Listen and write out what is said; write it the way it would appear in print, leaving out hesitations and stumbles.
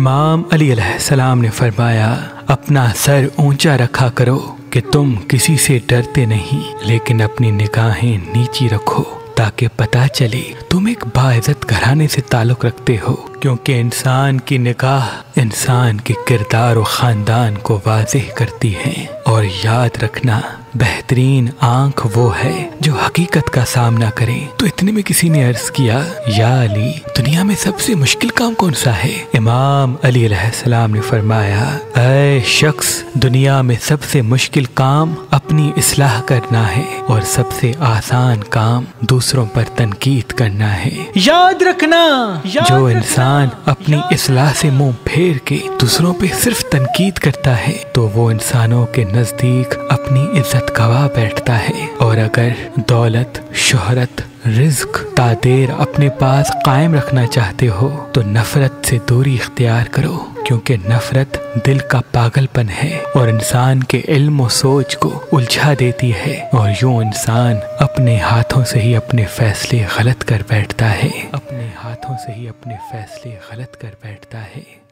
इमाम अली अलैहिस्सलाम ने फरमाया, अपना सर ऊंचा रखा करो कि तुम किसी से डरते नहीं, लेकिन अपनी निगाहें नीची रखो ताकि पता चले तुम एक बाइज्जत घराने से ताल्लुक रखते हो, क्योंकि इंसान की निगाह इंसान के किरदार और ख़ानदान को वाज़ेह करती है। और याद रखना, बेहतरीन आंख वो है जो हकीकत का सामना करे। तो इतने में किसी ने अर्ज किया, या अली, दुनिया में सबसे मुश्किल काम कौन सा है? इमाम अली अलैहिस्सलाम ने फरमाया, ऐ शख्स, दुनिया में सबसे मुश्किल काम अपनी इस्लाह करना है और सबसे आसान काम दूसरों पर तनकीद करना है। याद रखना, जो इंसान अपनी इस्लाह से मुंह फेर के दूसरों पे सिर्फ तनकीद करता है तो वो इंसानों के नजदीक अपनी इज्जत गवा बैठता है। और अगर दौलत, शोहरत, रिज्क, तादेर अपने पास कायम रखना चाहते हो तो नफरत से दूरी इख्तियार करो, क्योंकि नफरत दिल का पागलपन है और इंसान के इल्म और सोच को उलझा देती है, और यूं इंसान अपने हाथों से ही अपने फैसले गलत कर बैठता है।